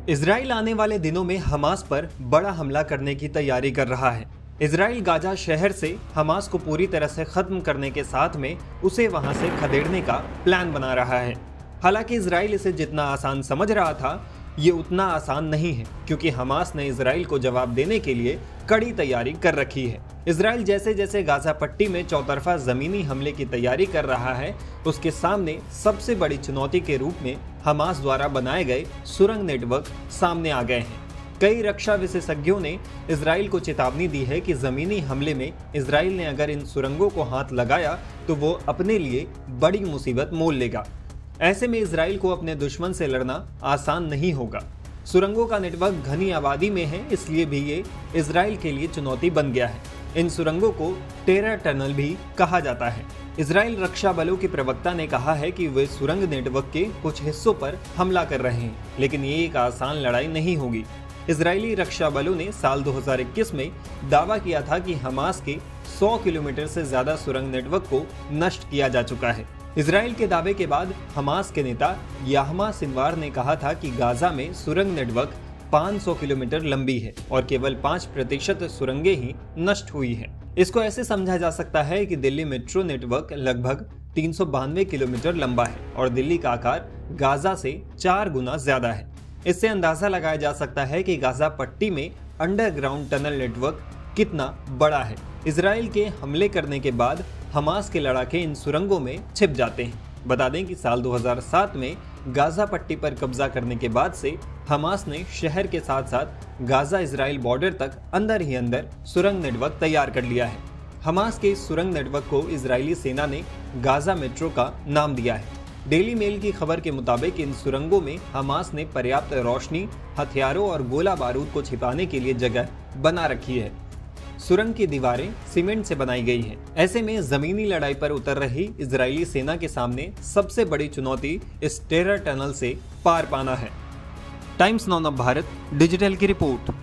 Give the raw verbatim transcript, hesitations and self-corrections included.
Israel आने वाले दिनों में हमास पर बड़ा हमला करने की तैयारी कर रहा है। इजराइल गाजा शहर से हमास को पूरी तरह से खत्म करने के साथ में उसे वहां से खदेड़ने का प्लान बना रहा है। हालांकि इजराइल इसे जितना आसान समझ रहा था, ये उतना आसान नहीं है, क्योंकि हमास ने इजराइल को जवाब देने के लिए कड़ी तैयारी कर रखी है। इजराइल जैसे जैसे गाजा पट्टी में चौतरफा जमीनी हमले की तैयारी कर रहा है, उसके सामने सबसे बड़ी चुनौती के रूप में हमास द्वारा बनाए गए सुरंग नेटवर्क सामने आ गए हैं। कई रक्षा विशेषज्ञों ने इजराइल को चेतावनी दी है कि जमीनी हमले में इजराइल ने अगर इन सुरंगों को हाथ लगाया तो वो अपने लिए बड़ी मुसीबत मोल लेगा। ऐसे में इजराइल को अपने दुश्मन से लड़ना आसान नहीं होगा। सुरंगों का नेटवर्क घनी आबादी में है, इसलिए भी ये इजराइल के लिए चुनौती बन गया है। इन सुरंगों को टेरर टनल भी कहा जाता है। इजराइल रक्षा बलों के प्रवक्ता ने कहा है कि वे सुरंग नेटवर्क के कुछ हिस्सों पर हमला कर रहे हैं, लेकिन ये एक आसान लड़ाई नहीं होगी। इजरायली रक्षा बलों ने साल दो हज़ार इक्कीस में दावा किया था कि हमास के सौ किलोमीटर से ज्यादा सुरंग नेटवर्क को नष्ट किया जा चुका है। इजराइल के दावे के बाद हमास के नेता याहमा सिनवार ने कहा था कि गाजा में सुरंग नेटवर्क पाँच सौ किलोमीटर लंबी है और केवल पाँच प्रतिशत सुरंगें ही नष्ट हुई है। इसको ऐसे समझा जा सकता है कि दिल्ली मेट्रो नेटवर्क लगभग तीन सौ बानवे किलोमीटर लंबा है और दिल्ली का आकार गाजा से चार गुना ज्यादा है। इससे अंदाजा लगाया जा सकता है कि गाजा पट्टी में अंडरग्राउंड टनल नेटवर्क कितना बड़ा है। इजराइल के हमले करने के बाद हमास के लड़ाके इन सुरंगों में छिप जाते हैं। बता दें कि साल दो हज़ार सात में गाजा पट्टी पर कब्जा करने के बाद से हमास ने शहर के साथ साथ गाजा इजराइल बॉर्डर तक अंदर ही अंदर सुरंग नेटवर्क तैयार कर लिया है। हमास के इस सुरंग नेटवर्क को इजरायली सेना ने गाजा मेट्रो का नाम दिया है। डेली मेल की खबर के मुताबिक इन सुरंगों में हमास ने पर्याप्त रोशनी, हथियारों और गोला बारूद को छिपाने के लिए जगह बना रखी है। सुरंग की दीवारें सीमेंट से बनाई गई हैं। ऐसे में जमीनी लड़ाई पर उतर रही इजरायली सेना के सामने सबसे बड़ी चुनौती इस टेरर टनल से पार पाना है। टाइम्स नाउ भारत डिजिटल की रिपोर्ट।